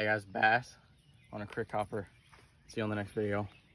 Hey guys, bass on a crick hopper. See you on the next video.